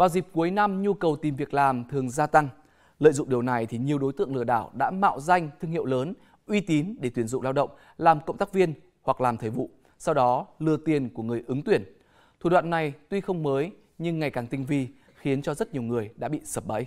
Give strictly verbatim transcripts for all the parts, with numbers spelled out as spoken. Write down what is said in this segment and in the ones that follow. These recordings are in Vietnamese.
Vào dịp cuối năm, nhu cầu tìm việc làm thường gia tăng. Lợi dụng điều này thì nhiều đối tượng lừa đảo đã mạo danh thương hiệu lớn, uy tín để tuyển dụng lao động, làm cộng tác viên hoặc làm thời vụ, sau đó lừa tiền của người ứng tuyển. Thủ đoạn này tuy không mới nhưng ngày càng tinh vi, khiến cho rất nhiều người đã bị sập bẫy.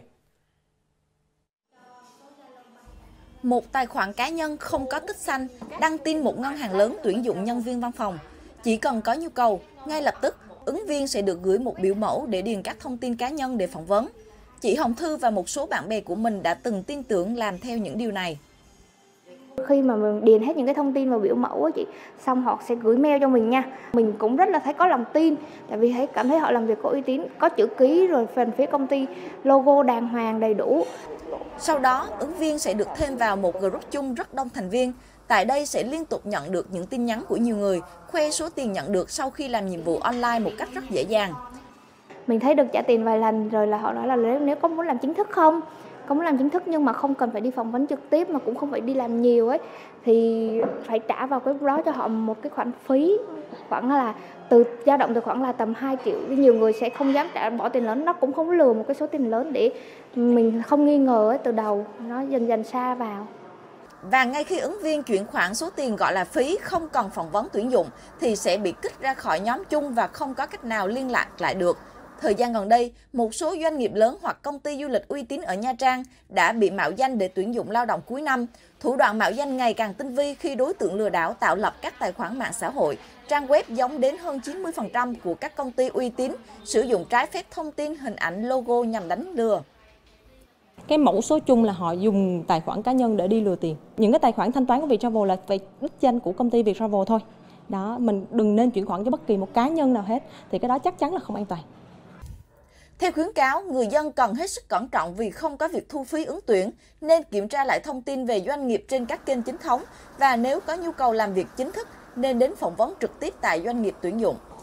Một tài khoản cá nhân không có tích xanh đăng tin một ngân hàng lớn tuyển dụng nhân viên văn phòng. Chỉ cần có nhu cầu, ngay lập tức ứng viên sẽ được gửi một biểu mẫu để điền các thông tin cá nhân để phỏng vấn. Chị Hồng Thư và một số bạn bè của mình đã từng tin tưởng làm theo những điều này. Khi mà mình điền hết những cái thông tin vào biểu mẫu á chị, xong họ sẽ gửi mail cho mình nha. Mình cũng rất là thấy có lòng tin, tại vì thấy cảm thấy họ làm việc có uy tín, có chữ ký rồi phần phía công ty, logo đàng hoàng đầy đủ. Sau đó, ứng viên sẽ được thêm vào một group chung rất đông thành viên. Tại đây sẽ liên tục nhận được những tin nhắn của nhiều người, khoe số tiền nhận được sau khi làm nhiệm vụ online một cách rất dễ dàng. Mình thấy được trả tiền vài lần rồi là họ nói là nếu, nếu có muốn làm chính thức không? Có muốn làm chính thức nhưng mà không cần phải đi phỏng vấn trực tiếp mà cũng không phải đi làm nhiều ấy, thì phải trả vào cái đó cho họ một cái khoản phí khoảng là từ dao động từ khoảng là tầm hai triệu. Nhiều người sẽ không dám trả bỏ tiền lớn, nó cũng không lừa một cái số tiền lớn để mình không nghi ngờ ấy, từ đầu nó dần dần xa vào. Và ngay khi ứng viên chuyển khoản số tiền gọi là phí không cần phỏng vấn tuyển dụng thì sẽ bị kích ra khỏi nhóm chung và không có cách nào liên lạc lại được. Thời gian gần đây, một số doanh nghiệp lớn hoặc công ty du lịch uy tín ở Nha Trang đã bị mạo danh để tuyển dụng lao động cuối năm. Thủ đoạn mạo danh ngày càng tinh vi khi đối tượng lừa đảo tạo lập các tài khoản mạng xã hội, trang web giống đến hơn chín mươi phần trăm của các công ty uy tín, sử dụng trái phép thông tin, hình ảnh, logo nhằm đánh lừa. Cái mẫu số chung là họ dùng tài khoản cá nhân để đi lừa tiền. Những cái tài khoản thanh toán của Viettravel là về đích danh của công ty Viettravel thôi. Đó, mình đừng nên chuyển khoản cho bất kỳ một cá nhân nào hết, thì cái đó chắc chắn là không an toàn. Theo khuyến cáo, người dân cần hết sức cẩn trọng vì không có việc thu phí ứng tuyển, nên kiểm tra lại thông tin về doanh nghiệp trên các kênh chính thống và nếu có nhu cầu làm việc chính thức nên đến phỏng vấn trực tiếp tại doanh nghiệp tuyển dụng.